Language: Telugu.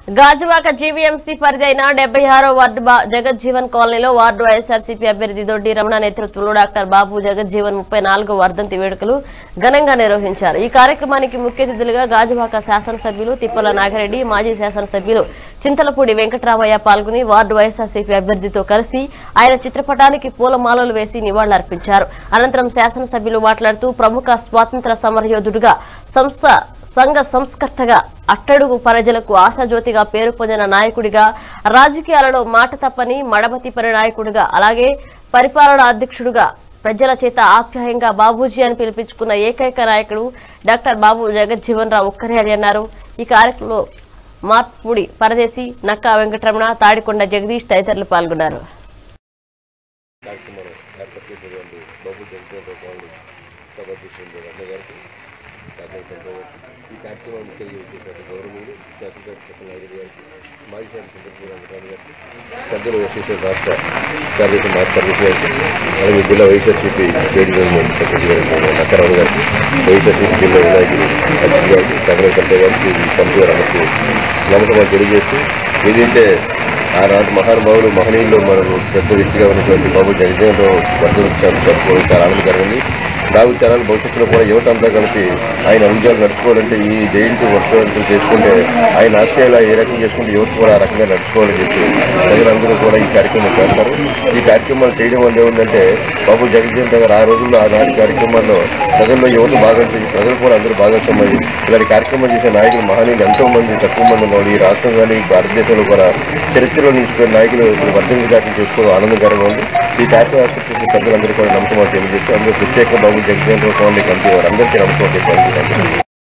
గాజువాక జీవీఎంసీ పరిధైన 76వ వార్డు జగజ్జీవన్ కాలనీలో వార్డు వైఎస్ఆర్సీపీ అభ్యర్థి దొడ్డి రమణ నేతృత్వంలో డాక్టర్ బాబు జగజ్జీవన్ 34వ వర్ధంతి వేడుకలు ఘనంగా నిర్వహించారు। ఈ కార్యక్రమానికి ముఖ్య అతిథులుగా గాజువాక శాసనసభ్యులు తిప్పల నాగిరెడ్డి, మాజీ శాసనసభ్యులు చింతలపూడి వెంకటరామయ్య పాల్గొని వార్డు వైఎస్ఆర్సీపీ అభ్యర్థితో కలిసి ఆయన చిత్రపటానికి పూలమాలలు వేసి నివాళులర్పించారు। అనంతరం శాసనసభ్యులు మాట్లాడుతూ ప్రముఖ స్వాతంత్ర సమరయోధుడుగా సంఘ సంస్కర్తగా అట్టడుగు ప్రజలకు ఆశాజ్యోతిగా పేరు పొందిన నాయకుడిగా రాజకీయాలలో మాట తప్పని మడమతిపని నాయకుడిగా అలాగే పరిపాలనా అధ్యక్షుడిగా ప్రజల చేత ఆప్యాయంగా బాబూజీ అని పిలిపించుకున్న ఏకైక నాయకుడు డాక్టర్ బాబు జగజ్జీవన్ రావు ఒక్కరే అని అన్నారు। ఈ కార్యక్రమంలో మార్పుడి పరదేశి, నక్కా వెంకటరమణ, తాడికొండ జగదీష్ తదితరులు పాల్గొన్నారు। ఈ కార్యక్రమం గౌరవనీయులు శాసనసభ్యులు నాగిరెడ్డి గారికి, మాజీ శాసనసభ్యులు వెంకటరామయ్య గారికి, పెద్దలు ఎస్సీసీ రాష్ట్ర కార్యదర్శి మార్పర్దేశ్ గారికి, అలాగే జిల్లా వైఎస్ఆర్సీపీ స్టేట్ గవర్నమెంట్ సెక్రటరీ గారికి, నక్కరావు గారికి, వైఎస్ఆర్సీపీ జిల్లా వినాయకులు అజిత్ గారికి, చంద్రకర్త గారికి, పంపి గారు అందరికీ నమ్మకం తెలియజేస్తూ, ఏదైతే ఆనాటి మహానుభావులు మహనీయుల్లో మనకు పెద్ద వ్యక్తిగా ఉన్నటువంటి బాబు జగజ్జీవన్ రావు వర్ధంతి జరుపుకోవడం చాలా ఆనందకరంగా భావితరాలు భవిష్యత్తులో కూడా యువత అంతా కలిపి ఆయన అనుజాలు నడుచుకోవాలంటే ఈ జయంతి వర్షవంతం చేసుకుంటే ఆయన ఆశయాలు ఏ రకంగా చేసుకుంటే యువత కూడా ఆ రకంగా నడుచుకోవాలని చెప్పి ప్రజలందరూ కూడా ఈ కార్యక్రమం చేస్తారు। ఈ కార్యక్రమాలు చేయడం వల్ల ఏముందంటే బాబు జగజ్జీవన్ గారు ఆ రోజుల్లో ఆనాటి కార్యక్రమాల్లో ప్రజల్లో యువత భాగస్వామ్యం, ప్రజలు కూడా అందరూ భాగస్వామ్యం ఇలాంటి కార్యక్రమం చేసే నాయకులు మహనీయులు ఎంతో మంది తక్కువ మంది ఉన్నారు ఈ రాష్ట్రం కానీ భారతదేశంలో కూడా చరిత్రలో నిలిచిపోయిన నాయకులు వర్ధంతి కార్యక్రమం చేసుకోవడం ఆనందకరంగా ఉంది। ఈ కార్యక్రమం ప్రజలందరూ కూడా నమ్మకం తెలియజేస్తూ అందరూ ప్రత్యేక బాబు జగజ్జీవన్ రావు కమిటీ వారు అందరికీ నమ్మకం తెలియజేస్తారు।